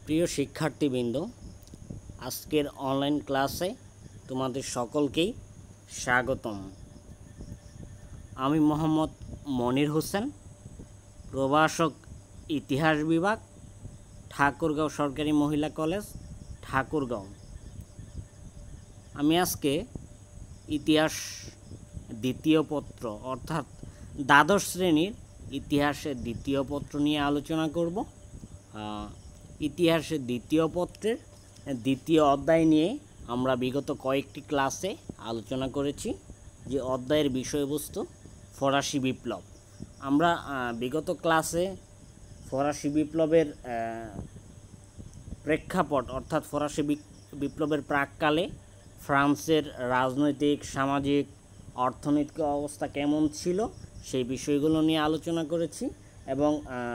প্রিয় শিক্ষার্থীবৃন্দ, আজকের অনলাইন ক্লাসে তোমাদের সকলকেই স্বাগতম। আমি মোহাম্মদ মনির হোসেন, প্রভাষক, ইতিহাস বিভাগ, ঠাকুরগাঁও সরকারি মহিলা কলেজ, ঠাকুরগাঁও। আমি আজকে ইতিহাস দ্বিতীয় পত্র অর্থাৎ দ্বাদশ শ্রেণীর ইতিহাসের দ্বিতীয় পত্র নিয়ে আলোচনা করব। ইতিহাসের দ্বিতীয় পত্রের দ্বিতীয় অধ্যায় নিয়ে আমরা বিগত কয়েকটি ক্লাসে আলোচনা করেছি। যে অধ্যায়ের বিষয়বস্তু ফরাসি বিপ্লব। আমরা বিগত ক্লাসে ফরাসি বিপ্লবের প্রেক্ষাপট অর্থাৎ ফরাসি বিপ্লবের প্রাককালে ফ্রান্সের রাজনৈতিক, সামাজিক, অর্থনৈতিক অবস্থা কেমন ছিল সেই বিষয়গুলো নিয়ে আলোচনা করেছি এবং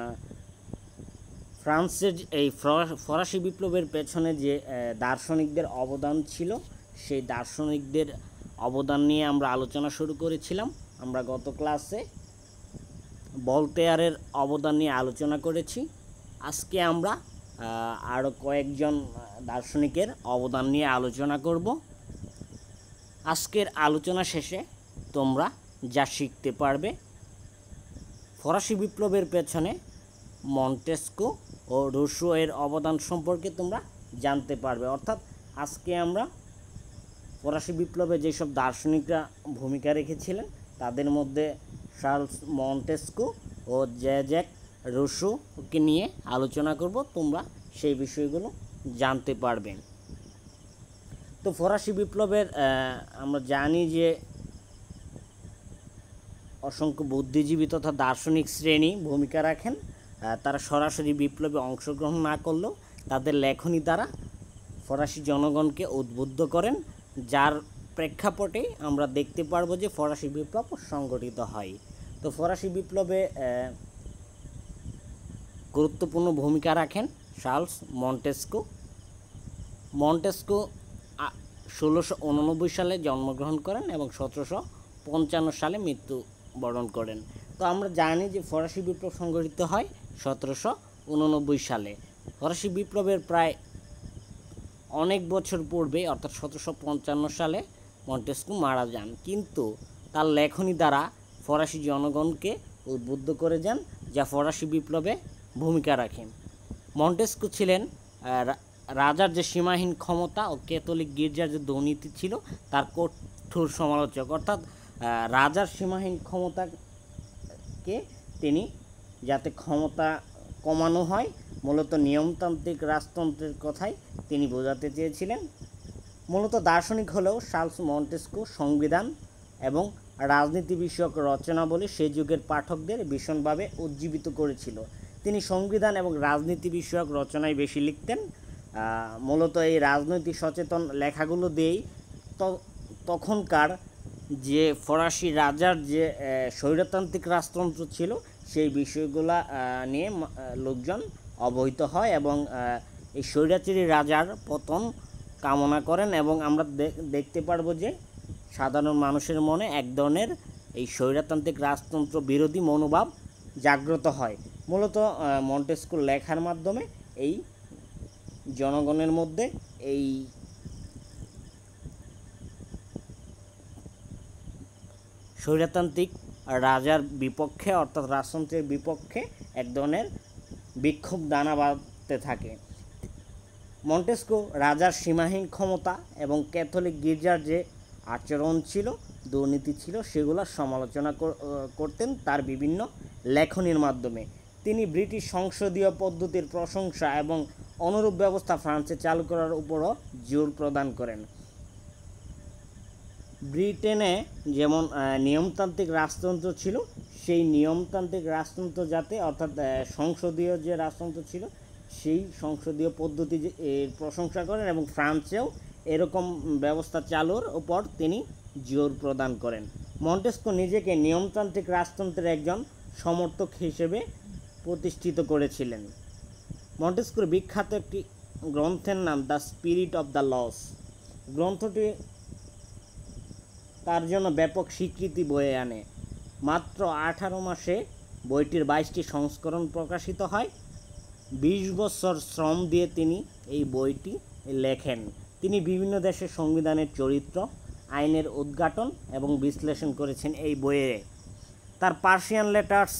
ফ্রান্সের এই ফরাসি বিপ্লবের পেছনে যে দার্শনিকদের অবদান ছিল সেই দার্শনিকদের অবদান নিয়ে আমরা আলোচনা শুরু করেছিলাম। আমরা গত ক্লাসে ভলতেয়ারের অবদান নিয়ে আলোচনা করেছি। আজকে আমরা আরও কয়েকজন দার্শনিকের অবদান নিয়ে আলোচনা করব। আজকের আলোচনা শেষে তোমরা যা শিখতে পারবে, ফরাসি বিপ্লবের পেছনে মন্টেস্কো ও রুশো এর অবদান সম্পর্কে তোমরা জানতে পারবে। অর্থাৎ আজকে আমরা ফরাসি বিপ্লবে যেসব দার্শনিকরা ভূমিকা রেখেছিলেন তাদের মধ্যে চার্লস মন্টেস্কো ও জ্যাক রুশোকে নিয়ে আলোচনা করব। তোমরা সেই বিষয়গুলো জানতে পারবে। তো ফরাসি বিপ্লবের আমরা জানি যে অসংখ্য বুদ্ধিজীবী তথা দার্শনিক শ্রেণী ভূমিকা রাখেন। তারা সরাসরি বিপ্লবে অংশগ্রহণ না করলেও তাদের লেখনী দ্বারা ফরাসি জনগণকে উদ্বুদ্ধ করেন, যার প্রেক্ষাপটে আমরা দেখতে পারবো যে ফরাসি বিপ্লব সংগঠিত হয়। তো ফরাসি বিপ্লবে গুরুত্বপূর্ণ ভূমিকা রাখেন চার্লস মন্টেস্কো। 1689 সালে জন্মগ্রহণ করেন এবং 1755 সালে মৃত্যুবরণ করেন। তো আমরা জানি যে ফরাসি বিপ্লব সংগঠিত হয় 1789 সালে। ফরাসি বিপ্লবের প্রায় অনেক বছর পূর্বে অর্থাৎ 1755 সালে মন্টেস্কো মারা যান, কিন্তু তার লেখনী দ্বারা ফরাসি জনগণকে উদ্বুদ্ধ করে যান, যা ফরাসি বিপ্লবে ভূমিকা রাখেন। মন্টেস্কো ছিলেন রাজার যে সীমাহীন ক্ষমতা ও ক্যাথলিক গির্জার যে দুর্নীতি ছিল তার কঠোর সমালোচক। অর্থাৎ রাজার সীমাহীন ক্ষমতাকে তিনি যাতে ক্ষমতা কমানো হয়, মূলত নিয়মতান্ত্রিক রাজতন্ত্রের কথাই তিনি বোঝাতে চেয়েছিলেন। মূলত দার্শনিক হলেও চার্লস মন্টেস্কো সংবিধান এবং রাজনীতি বিষয়ক রচনাবলী সেই যুগের পাঠকদের ভীষণভাবে উজ্জীবিত করেছিল। তিনি সংবিধান এবং রাজনীতি বিষয়ক রচনায় বেশি লিখতেন। মূলত এই রাজনৈতিক সচেতন লেখাগুলো দিয়েই তখনকার যে ফরাসি রাজার যে স্বৈরতান্ত্রিক রাজতন্ত্র ছিল সেই বিষয়গুলো নিয়ে লোকজন অবহিত হয় এবং এই স্বৈরাচারী রাজার পতন কামনা করেন এবং আমরা দেখতে পারবো যে সাধারণ মানুষের মনে এক ধরনের এই স্বৈরতান্ত্রিক রাজতন্ত্র বিরোধী মনোভাব জাগ্রত হয়। মূলত মন্টেস্কোর লেখার মাধ্যমে এই জনগণের মধ্যে এই স্বৈরতান্ত্রিক রাজার বিপক্ষে অর্থাৎ রাজতন্ত্রের বিপক্ষে এক ধরনের বিক্ষোভ দানা বাঁধতে থাকে। মন্টেস্কো রাজার সীমাহীন ক্ষমতা এবং ক্যাথলিক গির্জার যে আচরণ ছিল, দুর্নীতি ছিল, সেগুলো সমালোচনা করতেন তার বিভিন্ন লেখনীর মাধ্যমে। তিনি ব্রিটিশ সংসদীয় পদ্ধতির প্রশংসা এবং অনুরূপ ব্যবস্থা ফ্রান্সে চালু করার উপরও জোর প্রদান করেন। ব্রিটেনে যেমন নিয়মতান্ত্রিক রাজতন্ত্র ছিল, সেই নিয়মতান্ত্রিক রাজতন্ত্র যাতে অর্থাৎ সংসদীয় যে রাজতন্ত্র ছিল সেই সংসদীয় পদ্ধতি এর প্রশংসা করেন এবং ফ্রান্সেও এরকম ব্যবস্থা চালুর উপর তিনি জোর প্রদান করেন। মন্টেস্কো নিজেকে নিয়মতান্ত্রিক রাজতন্ত্রের একজন সমর্থক হিসেবে প্রতিষ্ঠিত করেছিলেন। মন্টেস্কোর বিখ্যাত একটি গ্রন্থের নাম the spirit of the laws. গ্রন্থটি তার জন্য ব্যাপক স্বীকৃতি বয়ে আনে। মাত্র 18 মাসে বইটির 22টি সংস্করণ প্রকাশিত হয়। 20 বছর শ্রম দিয়ে তিনি এই বইটি লেখেন। তিনি বিভিন্ন দেশের সংবিধানের চরিত্র, আইনের উদ্ঘাটন এবং বিশ্লেষণ করেছেন এই বইয়ে। তার পার্সিয়ান লেটার্স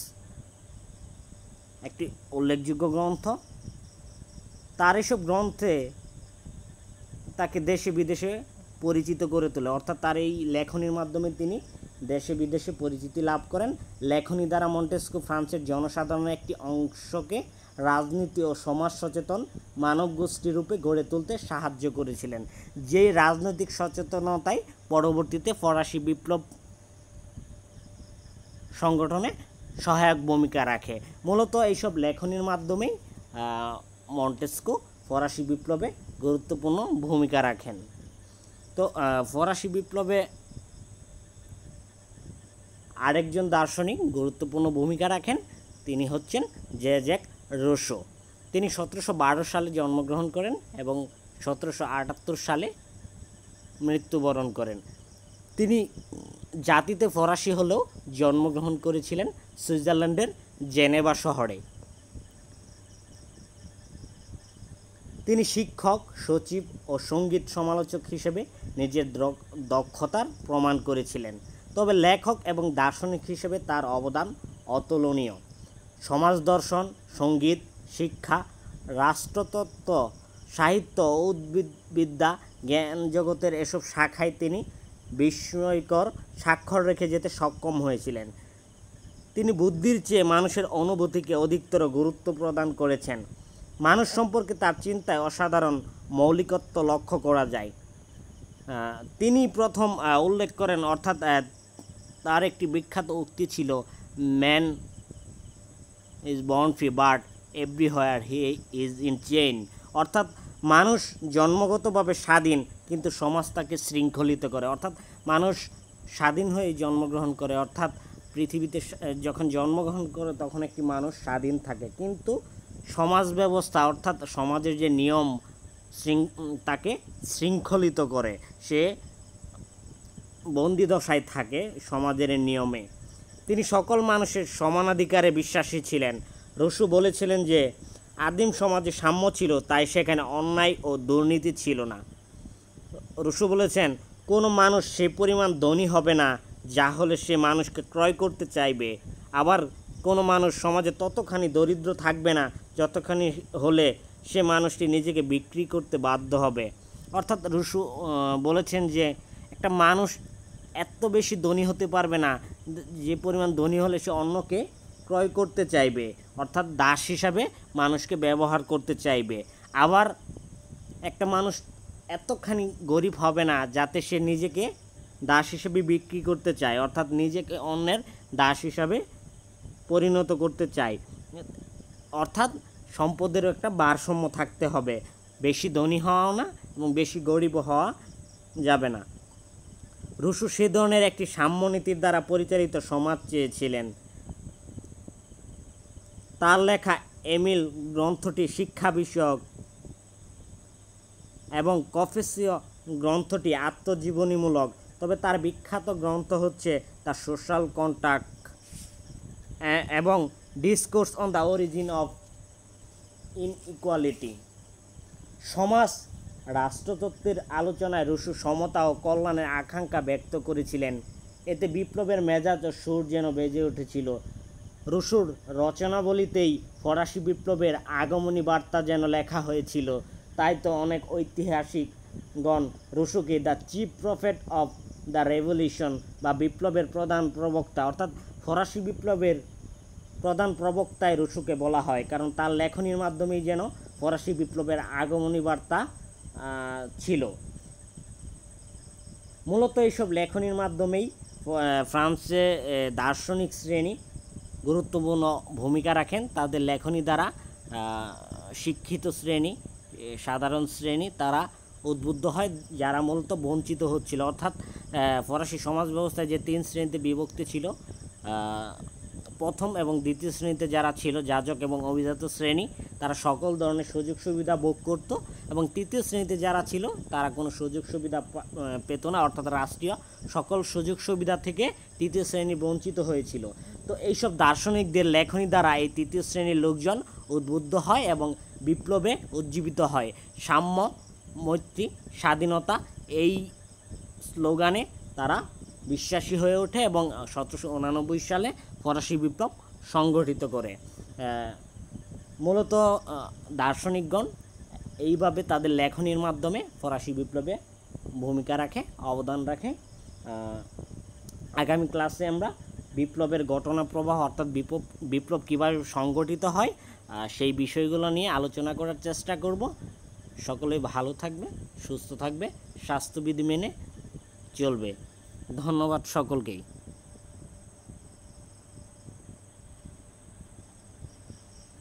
একটি উল্লেখযোগ্য গ্রন্থ। তার এসব গ্রন্থে তাকে দেশে বিদেশে পরিচিত করে তোলে, অর্থাৎ তার এই লেখনীর মাধ্যমে তিনি দেশে বিদেশে পরিচিতি লাভ করেন। লেখনী দ্বারা মন্টেস্কু ফ্রান্সের জনসাধারণের একটি অংশকে রাজনীতি ও সমাজ সচেতন মানব গোষ্ঠী রূপে গড়ে তুলতে সাহায্য করেছিলেন, যেই রাজনৈতিক সচেতনতায় পরবর্তীতে ফরাসি বিপ্লব সংগঠনে সহায়ক ভূমিকা রাখে। মূলত এইসব লেখনীর মাধ্যমেই মন্টেস্কু ফরাসি বিপ্লবে গুরুত্বপূর্ণ ভূমিকা রাখেন। তো ফরাসি বিপ্লবে আরেকজন দার্শনিক গুরুত্বপূর্ণ ভূমিকা রাখেন, তিনি হচ্ছেন জ্যাক রুসো। তিনি 1712 সালে জন্মগ্রহণ করেন এবং 1778 সালে মৃত্যুবরণ করেন। তিনি জাতিতে ফরাসি হলেও জন্মগ্রহণ করেছিলেন সুইজারল্যান্ডের জেনেভা শহরে। তিনি শিক্ষক, সচিব ও সঙ্গীত সমালোচক হিসেবে নিজের দক্ষতার প্রমাণ করেছিলেন। তবে লেখক এবং দার্শনিক হিসেবে তার অবদান অতুলনীয়। সমাজ দর্শন, সঙ্গীত, শিক্ষা, রাষ্ট্রতত্ত্ব, সাহিত্য ও উদ্ভিদবিদ্যা, জ্ঞান জগতের এসব শাখায় তিনি বিস্ময়কর স্বাক্ষর রেখে যেতে সক্ষম হয়েছিলেন। তিনি বুদ্ধির চেয়ে মানুষের অনুভূতিকে অধিকতর গুরুত্ব প্রদান করেছেন। মানুষ সম্পর্কে তার চিন্তায় অসাধারণ মৌলিকত্ব লক্ষ্য করা যায়। তিনি প্রথম উল্লেখ করেন, অর্থাৎ তার একটি বিখ্যাত উক্তি ছিল, man is born free but everywhere he is in chain, অর্থাৎ মানুষ জন্মগতভাবে স্বাধীন কিন্তু সমাজ তাকে শৃঙ্খলিত করে। অর্থাৎ মানুষ স্বাধীন হয়ে জন্মগ্রহণ করে, অর্থাৎ পৃথিবীতে যখন জন্মগ্রহণ করে তখন একটি মানুষ স্বাধীন থাকে, কিন্তু সমাজ ব্যবস্থা অর্থাৎ সমাজের যে নিয়ম তাকে শৃঙ্খলিত করে, সে বন্দিদশায় থাকে সমাজের নিয়মে। তিনি সকল মানুষের সমানাধিকারে বিশ্বাসী ছিলেন। রুসো বলেছিলেন যে আদিম সমাজে সাম্য ছিল, তাই সেখানে অন্যায় ও দুর্নীতি ছিল না। রুসো বলেছেন, কোনো মানুষ সে পরিমাণ ধনী হবে না যা হলে সে মানুষকে ক্রয় করতে চাইবে, আবার কোনো মানুষ সমাজে ততখানি দরিদ্র থাকবে না যতখানি হলে সে মানুষটি নিজেকে বিক্রি করতে বাধ্য হবে। অর্থাৎ রুসো বলেছেন যে একটা মানুষ এত বেশি ধনী হতে পারবে না যে পরিমাণ ধনী হলে সে অন্যকে ক্রয় করতে চাইবে, অর্থাৎ দাস হিসাবে মানুষকে ব্যবহার করতে চাইবে। আবার একটা মানুষ এতখানি গরিব হবে না যাতে সে নিজেকে দাস হিসেবে বিক্রি করতে চায়, অর্থাৎ নিজেকে অন্যের দাস হিসাবে পরিণত করতে চায়। অর্থাৎ সম্পদেরও একটা ভারসাম্য থাকতে হবে, বেশি ধনী হওয়াও না এবং বেশি গরিবও হওয়া যাবে না। রুসো সে ধরনের একটি সাম্যনীতির দ্বারা পরিচালিত সমাজ চেয়েছিলেন। তার লেখা এমিল গ্রন্থটি শিক্ষা বিষয়ক এবং কনফেসিও গ্রন্থটি আত্মজীবনীমূলক, তবে তার বিখ্যাত গ্রন্থ হচ্ছে দ্য সোশ্যাল কন্ট্রাক্ট এবং discourse on the origin of inequality. সমাজ রাষ্ট্রতত্ত্বের আলোচনায় রুসো সমতা ও কল্যাণের আকাঙ্ক্ষা ব্যক্ত করেছিলেন। এতে বিপ্লবের মেজাজ ও সুর যেন বেজে উঠেছিল। রুসোর রচনাবলিতেই ফরাসি বিপ্লবের আগমনী বার্তা যেন লেখা হয়েছিল। তাই তো অনেক ঐতিহাসিকগণ রুসোকে the chief prophet of the revolution বা বিপ্লবের প্রধান প্রবক্তা, অর্থাৎ ফরাসি বিপ্লবের প্রধান প্রবক্তায় রুসোকে বলা হয়, কারণ তার লেখনীর মাধ্যমেই যেন ফরাসি বিপ্লবের আগমনী বার্তা ছিল। মূলত এইসব লেখনীর মাধ্যমেই ফ্রান্সে দার্শনিক শ্রেণী গুরুত্বপূর্ণ ভূমিকা রাখেন। তাদের লেখনী দ্বারা শিক্ষিত শ্রেণী, সাধারণ শ্রেণী তারা উদ্বুদ্ধ হয়, যারা মূলত বঞ্চিত হচ্ছিল। অর্থাৎ ফরাসি সমাজ ব্যবস্থায় যে 3 শ্রেণীতে বিভক্তি ছিল, প্রথম এবং দ্বিতীয় শ্রেণীতে যারা ছিল যাজক এবং অভিজাত শ্রেণী, তারা সকল ধরনের সুযোগ সুবিধা ভোগ করত, এবং তৃতীয় শ্রেণীতে যারা ছিল তারা কোনো সুযোগ সুবিধা পেত না, অর্থাৎ রাষ্ট্রীয় সকল সুযোগ সুবিধা থেকে তৃতীয় শ্রেণী বঞ্চিত হয়েছিল। তো এইসব দার্শনিকদের লেখনী দ্বারা এই তৃতীয় শ্রেণীর লোকজন উদ্বুদ্ধ হয় এবং বিপ্লবে উজ্জীবিত হয়। সাম্য, মৈত্রী, স্বাধীনতা এই স্লোগানে তারা বিশ্বাসী হয়ে ওঠে এবং 1789 সালে ফরাসি বিপ্লব সংগঠিত করে। মূলত দার্শনিকগণ এইভাবে তাদের লেখনীর মাধ্যমে ফরাসি বিপ্লবে ভূমিকা রাখে, অবদান রাখে। আগামী ক্লাসে আমরা বিপ্লবের ঘটনা প্রবাহ অর্থাৎ বিপ্লব কীভাবে সংগঠিত হয় সেই বিষয়গুলো নিয়ে আলোচনা করার চেষ্টা করব। সকলেই ভালো থাকবে, সুস্থ থাকবে, স্বাস্থ্যবিধি মেনে চলবে। ধন্যবাদ সকলকেই।